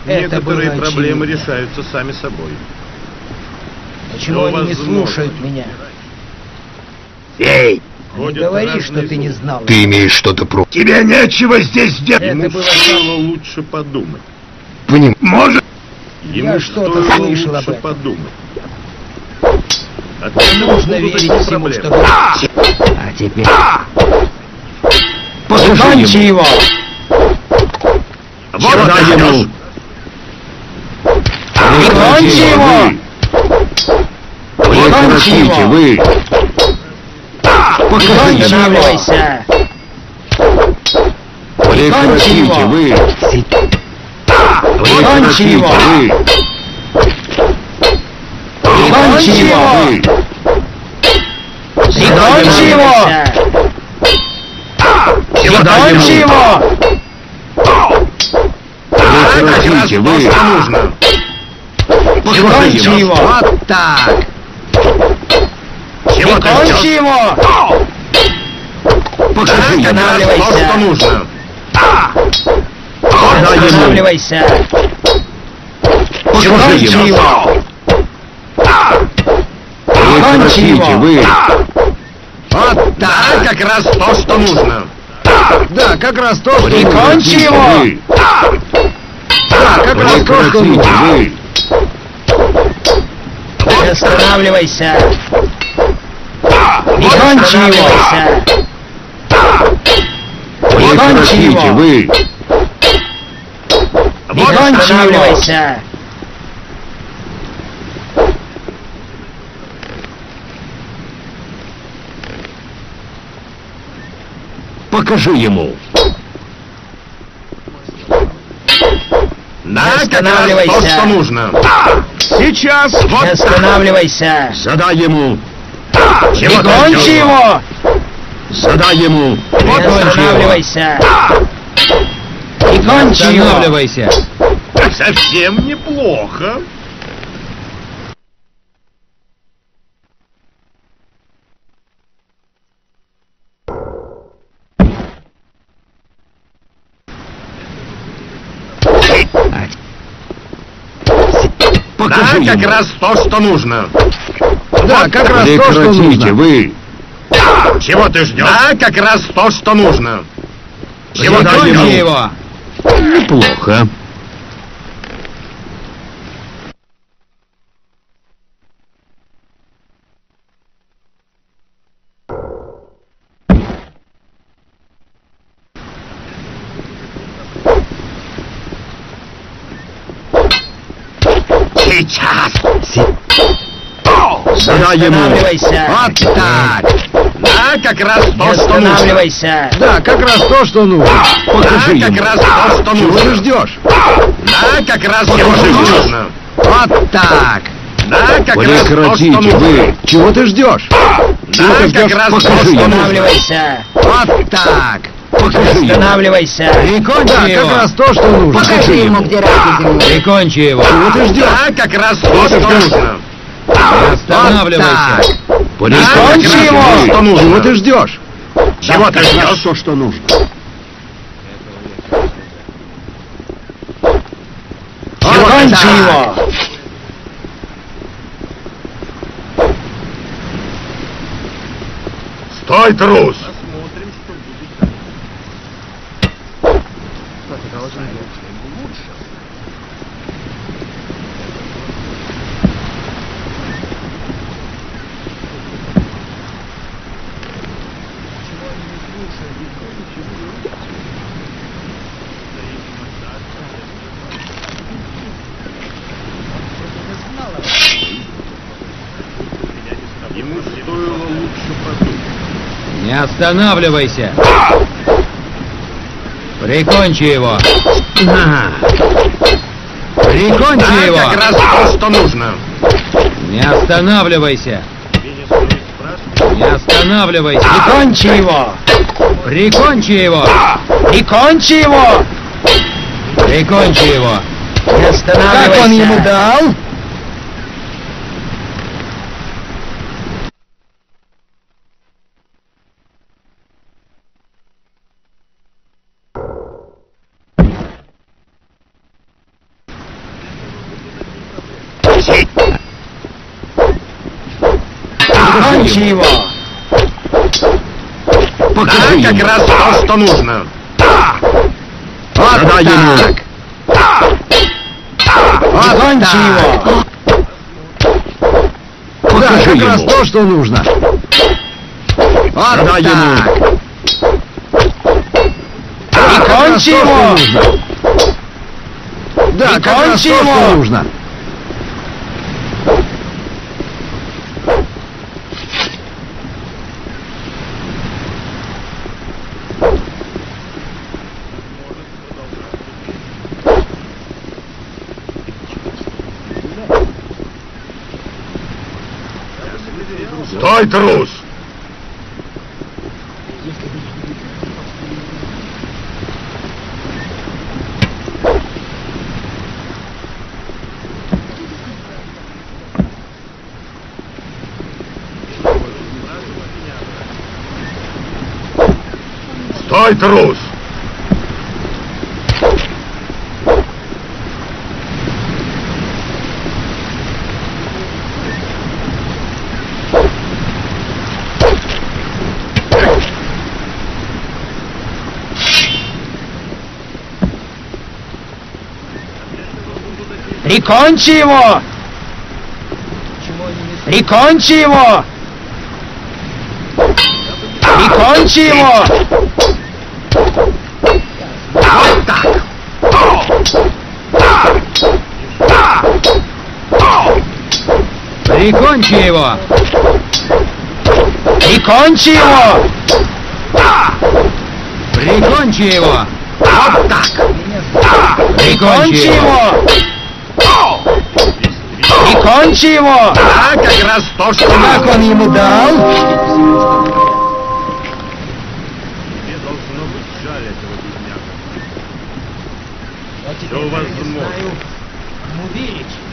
Некоторые проблемы решаются сами собой. Почему они не слушают меня? Эй! Не говори, что ты не знал. Ты имеешь что-то против. Тебе нечего здесь делать. Ему стоило лучше подумать. Может? Я что-то слышал об этом. Подумать. Не нужно верить всему, что говорит. А теперь... Покажи его! Вот дай ему! Прикончи его! Прекратите вы! Покажите его! Прекратите вы! Прикончи его! Прикончи его! Прикончи его! Прикончи его! Прекратите вы! Прикончи его! Вот так! Прикончи его! Покажи ему То, что нужно. Останавливайся! Покажи ему! Прекратите вы! Вот Да, как раз то, что нужно. Да, как раз то, что Прикончи его! Да, как раз то, что нужно. Не останавливайся! Прикончи его! Прикончи Прекратите его! вы! Прикончи его! Покажи ему! Да, как раз то, что нужно. Сейчас! Не останавливайся! Задай ему! Прикончи его! Задай ему! Не останавливайся! Прикончи его! Совсем неплохо. Покажи Да, как ему! раз то, что нужно. Да, как раз то, что нужно! вы! Чего ты ждешь? Да, как раз то, что нужно. Чего ты Прикончи ждешь? его! Неплохо. Сейчас. Задай ему! Останавливайся! Вот так! Да, как раз Не то, что нужно. останавливайся! Да, как раз то, что нужно! Покажи Да, ему! как раз то, что Чего нужно. ты ждешь? Да, как раз чего ты нужно. Вот так! Да, как раз то, что Прекратите нужно. вы! Чего ты ждешь? Чего ты Да, как ждешь? раз то, Покажи что ему! нужно. Останавливайся! Вот так! Покажи ему! Останавливайся! Да, как раз то, что нужно! Покажи ему! Прикончи его! Чего ты ждешь? Да, как раз то, что нужно. Останавливайся! Прикончи его! Что нужно? Чего ты ждешь? Чего ты ждешь? То, что нужно! Прикончи его! Стой, трус! Ему стоило лучше подумать. Не останавливайся! Прикончи его! Прикончи Да, его! как раз то, что нужно. Не останавливайся! Тебе не стоит спрашивать. Не останавливайся! Прикончи его! Прикончи его! Прикончи его! Прикончи его! Не останавливайся! Как он ему дал? Прикончи его! Покажи Да, как ему. раз то, что нужно. Вот Дай ему. так! Прикончи его! Покажи Как раз ему. то, что нужно! Вот Дай так! ему. Прикончи его! Да, как раз Прикончи то, его. что нужно. Стой, трус! Стой, трус! Прикончи его! Прикончи его! Прикончи его! Вот так! Прикончи его! Прикончи его! Прикончи его! Вот так! Прикончи его! Прикончи его! Да, как раз то, что Как нужно. он ему дал? Мне должно быть жаль этого бедняка. Все возможно. Ему верить.